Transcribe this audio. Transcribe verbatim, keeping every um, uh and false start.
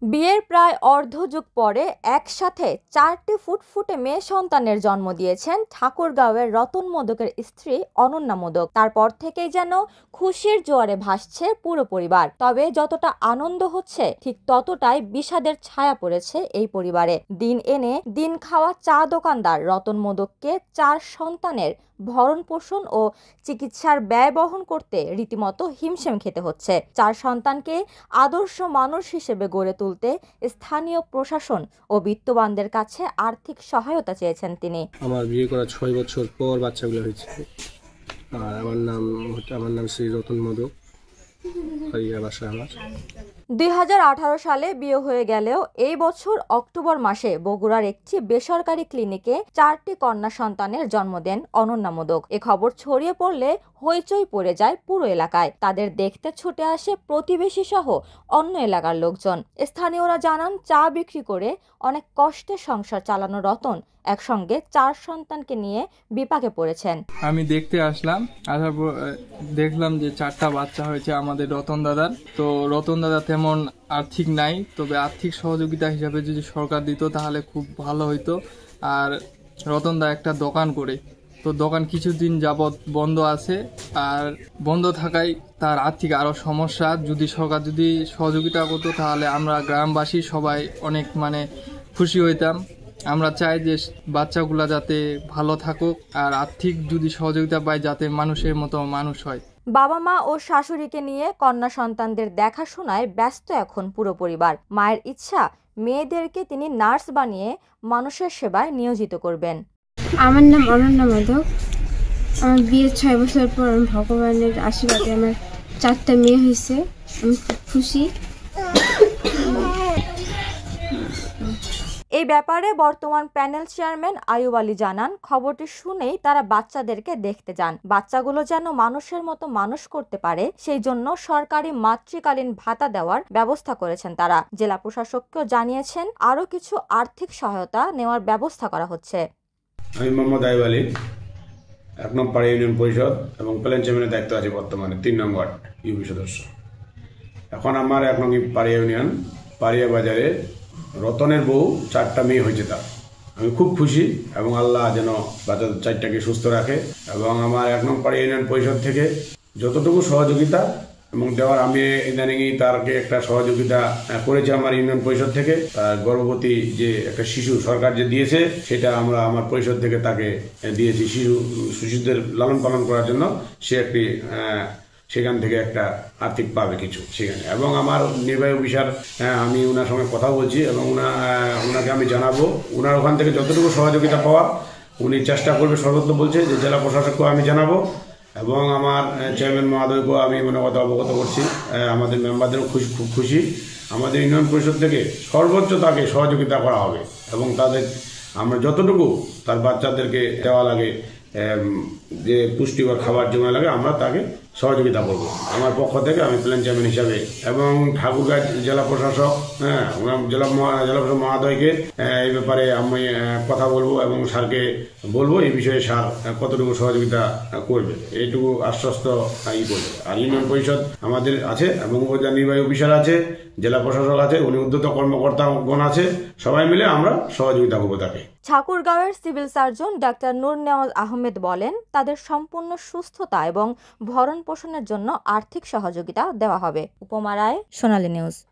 বিয়ের প্রায় অর্ধযুগ পরে একসাথে চারটি ফুটফুটে মেয়ে সন্তানের জন্ম দিয়েছেন ঠাকুরগাঁওয়ের রতন মোদকের স্ত্রী অনন্যা মোদক। তারপর থেকেই যেন খুশির জোয়ারে ভাসছে পুরো পরিবার। তবে যতটা আনন্দ হচ্ছে ঠিক ততটাই বিষাদের ছায়া পড়েছে এই পরিবারে। দিন এনে দিন খাওয়া চা দোকানদার রতন মোদককে চার সন্তানের ভরণ পোষণ ও চিকিৎসার ব্যয় বহন করতে রীতিমতো হিমশিম খেতে হচ্ছে। চার সন্তানকে আদর্শ মানুষ হিসেবে গড়ে তুলতে স্থানীয় প্রশাসন ও বিত্তবানদের কাছে আর্থিক সহায়তা চেয়েছেন তিনি। আমার বিয়ে করা ছয় বছর পর বাচ্চাগুলো হয়েছে। আর আমার নাম আমার নাম শ্রী রতন মোদক। দুই হাজার আঠারো সালে বিয়ে হয়ে গেলেও এই বছর অক্টোবর মাসে বগুড়ার একটি বেসরকারি ক্লিনিকে চারটি কন্যা সন্তানের জন্ম দেন অনন্যা মোদক। এ খবর ছড়িয়ে পড়লে হইচই পড়ে যায় পুরো এলাকায়। তাদের দেখতে ছুটে আসে প্রতিবেশী সহ অন্য এলাকার লোকজন। স্থানীয়রা জানান, চা বিক্রি করে অনেক কষ্টে সংসার চালানো রতন একসঙ্গে চার সন্তানকে নিয়ে বিপাকে পড়েছেন। আমি দেখতে আসলাম, আসার পর দেখলাম যে চারটা বাচ্চা হয়েছে আমাদের রতন দাদার। তো রতন দাদা তেমন আর্থিক নাই, তবে আর্থিক সহযোগিতা হিসাবে যদি সরকার দিত তাহলে খুব ভালো হইতো। আর রতন দা একটা দোকান করে, তো দোকান কিছুদিন যাবৎ বন্ধ আছে। আর বন্ধ থাকায় তার আর্থিক আরো সমস্যা। যদি সরকার যদি সহযোগিতা করতো তাহলে আমরা গ্রামবাসী সবাই অনেক মানে খুশি হইতাম। আমরা চাই যে বাচ্চাগুলা যাতে ভালো থাকুক, আর আর্থিক যদি সহযোগিতা পায় যাতে মানুষের মতো মানুষ হয়। বাবা মা ও শাশুড়িকে নিয়ে কন্যা সন্তানদের দেখাশোনায় ব্যস্ত এখন পুরো পরিবার। মায়ের ইচ্ছা, মেয়েদেরকে তিনি নার্স বানিয়ে মানুষের সেবায় নিয়োজিত করবেন। আমার নাম অনন্যা মোদক। আমার বিয়ের ছয় বছর পর ভগবানের আশীর্বাদে আমার চারটা মেয়ে হয়েছে। আমি খুব খুশি। এই ব্যাপারে বর্তমান প্যানেল চেয়ারম্যান আয়ুব আলী জানান, খবরটি শুনেই তারা বাচ্চাদেরকে দেখতে যান। বাচ্চাগুলো যেন মানুষের মতো মানুষ করতে পারে সেই জন্য সরকারি মাতৃকালীন ভাতা দেওয়ার ব্যবস্থা করেছেন তারা। জেলা প্রশাসককেও জানিয়েছেন আরো কিছু আর্থিক সহায়তা নেওয়ার ব্যবস্থা করা হচ্ছে। আমি মোহাম্মদ আয়ুব আলী, এক নম্বর পাড়া ইউনিয়ন পরিষদ এবং প্যানেল চেয়ারম্যানের দায়িত্ব আছে বর্তমানে, তিন নম্বর ইউপি সদস্য। এখন আমার এক নম্বর পাড়িয়া ইউনিয়ন পাড়িয়া বাজারে রতনের বউ চারটা মেয়ে হয়েছে তার। আমি খুব খুশি এবং আল্লাহ যেন বাচ্চাদের চারটাকে সুস্থ রাখে। এবং আমার এক নম্বর পাড়া ইউনিয়ন পরিষদ থেকে যতটুকু সহযোগিতা এবং দেওয়ার, আমি ইদানিংই তারকে একটা সহযোগিতা করেছি আমার ইউনিয়ন পরিষদ থেকে। তার গর্ভবতী যে একটা শিশু সরকার যে দিয়েছে সেটা আমরা আমার পরিষদ থেকে তাকে দিয়েছি শিশু শিশুদের লালন পালন করার জন্য। সে একটি সেখান থেকে একটা আর্থিক পাবে কিছু সেখানে। এবং আমার নির্বাহী অফিসার, আমি ওনার সঙ্গে কথা বলছি এবং ওনাকে আমি জানাবো ওনার ওখান থেকে যতটুকু সহযোগিতা পাওয়া উনি চেষ্টা করবে সর্বত্র বলছে। যে জেলা প্রশাসককেও আমি জানাবো এবং আমার চেয়ারম্যান মহোদয়কেও আমি মনে কথা অবগত করছি। আমাদের মেম্বারদেরও খুশি, খুব খুশি। আমাদের ইউনিয়ন পরিষদ থেকে সর্বোচ্চ তাকে সহযোগিতা করা হবে এবং তাদের আমরা যতটুকু তার বাচ্চাদেরকে দেওয়া লাগে, যে পুষ্টিকর খাবার জমা লাগে, আমরা তাকে সহযোগিতা করবো আমার পক্ষ থেকে, আমি প্ল্যান চেয়ারম্যান হিসাবে। এবং ঠাকুরগাঁও জেলা প্রশাসক, হ্যাঁ ওনার জেলা জেলা প্রশাসক মহোদয়কে এই ব্যাপারে আমি কথা বলবো এবং স্যারকে বলবো এই বিষয়ে স্যার কতটুকু সহযোগিতা করবে এইটুকু আশ্বস্ত ই করবে। আর ইউনিয়ন পরিষদ আমাদের আছে এবং নির্বাহী অফিসার আছে, জেলা প্রশাসক আছে, উনি উদ্যত কর্মকর্তাগণ আছে, সবাই মিলে আমরা সহযোগিতা করবো তাকে। ঠাকুরগাঁওয়ের civil surgeon doctor Noor Nawaz Ahmed বলেন, তাদের সম্পূর্ণ সুস্থতা এবং ভরণ পোষণের জন্য আর্থিক সহযোগিতা দেওয়া হবে। উপমা রায়, সোনালী নিউজ।